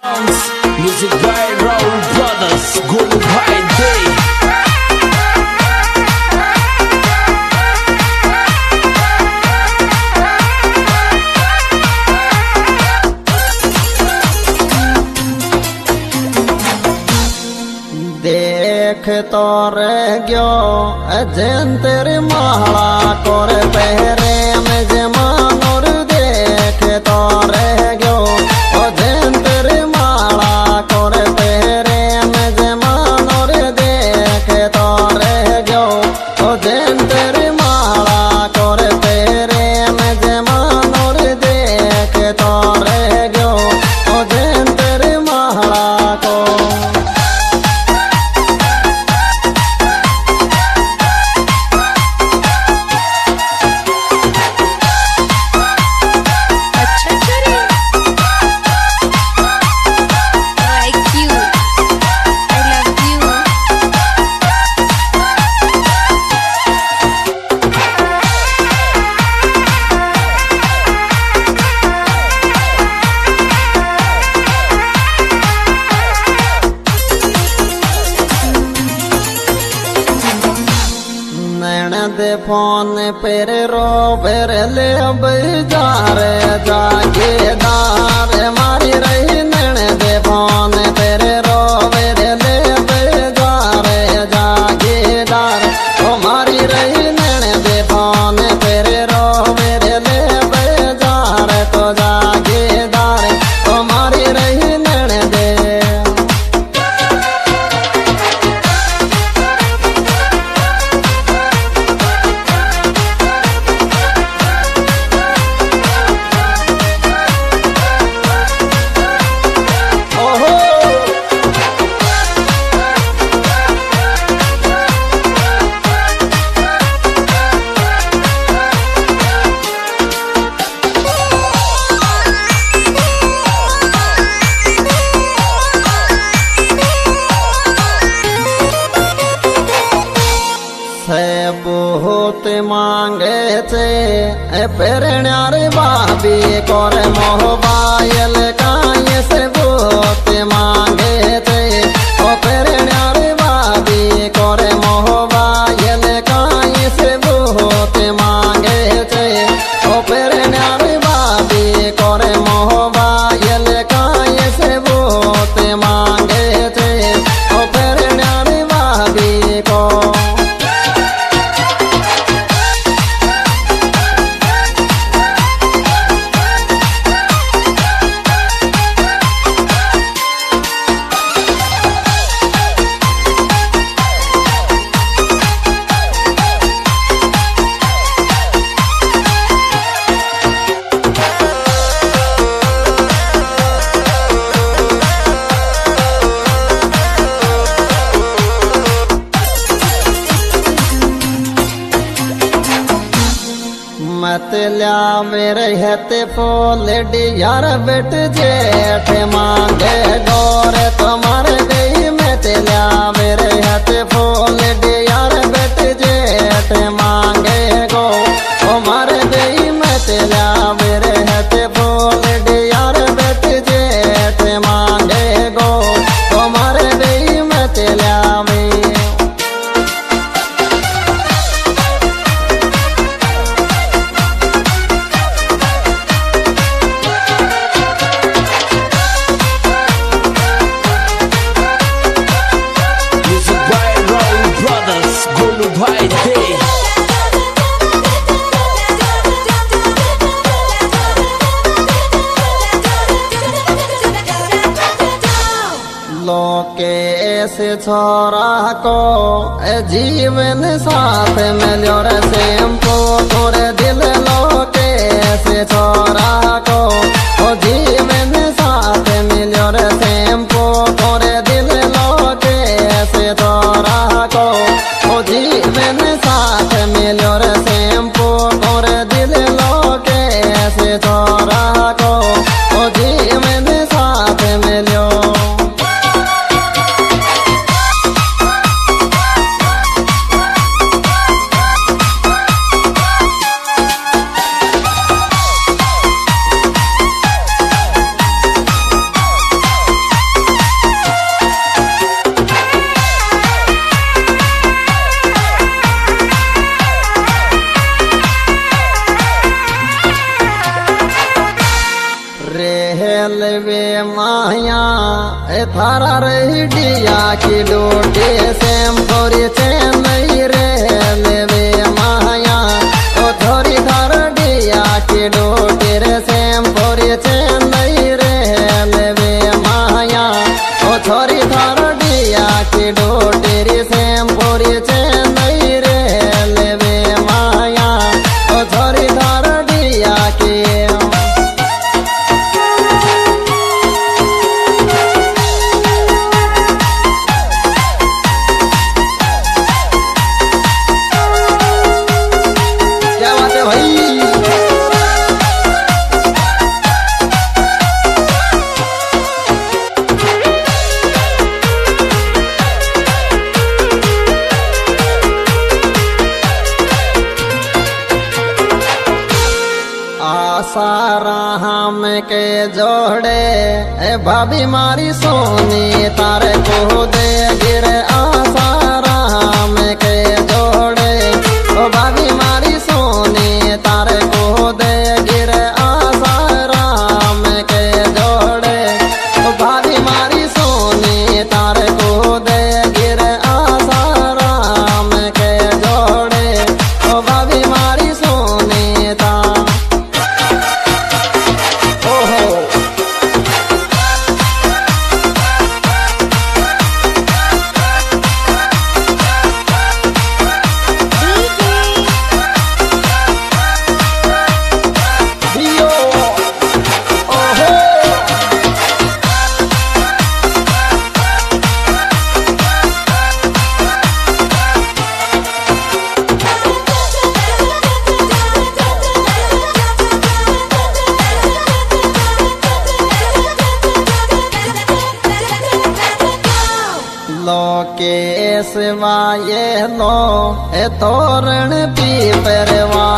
Music by Raul Brothers, Gulu Bhai Day. देख तो रह गयो अजन तेरे महला कर पहरे में जमानोर देख तो रह गयो अजन तेरे महला कर पहरे में जमानोर देख तो रह गयो अजन तेरे महला कर पहरे में जमानोर देख तो रह गयो अजन तेरे महला को दे फोन पर रोबर ले बाजार जागेदार मारी रही नैन दे फोन पर रोबर ले बाजार जागेदार ओ मारी रही नैन दे फोन पर रोबर ले बाजार तो जागेदार ओ मारी रही नैन दे बहुत मांगे थे पेरण्यार बाबी कर मोबाइल काये से बहुत मांगे थे ओ पेरण्यार बाबी कर मोबाइल काये से बहुत मांगे थे ओ पेरण्यार बाबी कर मोबाइल काये से बहुत मांगे थे ओ पेरण्यार बाबी को मत ल्या मेरे हते फूल यार बेट जेठ मांगे गौर तुम्हारे गई मत ल्या मेरे हते फूल यार बेट जेठ मांगे गो तुम्हारे गई मत ल्या मेरे हते फूल यार बेट जेठ मांगे गो तुम्हारे गई मत ल्या मैं ऐसे छोरा को जीवन साथ मिलो रे सेम्पो तोरे दिल लोके ऐसे छोरा को जीवन साथ मिलो रे सेम्पो तोरे दिल लोके ऐसे छोरा को जीवन साथ मिलो रे सेम्पो तोरे दिल लोके ऐसे छोरा को जीवन साथ मिलो माया थारा रही डिया की डोटे सेम थोड़ी चेन्नई रे लेवे माया ओ थोड़ी थार डिया की डोटे रे सेम थोड़ी चेन्नई रे लेवे माया ओ थोड़ी थार डिया की डोटे रे सेम थोड़ी चेन्नई रे लेवे माया ओ थोड़ी थार डिया की सारा हम के जोड़े भाभी मारी सोनी तारे को दे गिरे आसारा हम के जोड़े ओ भाभी मारी सोनी तारे को दे गिरे आसारा हम के जोड़े ओ भाभी मारी सोनी तारे को दे गिरे आसारा हम के जोड़े ओ भाभी मारी सोनी ता के सिवाये लो तोरण पी परवा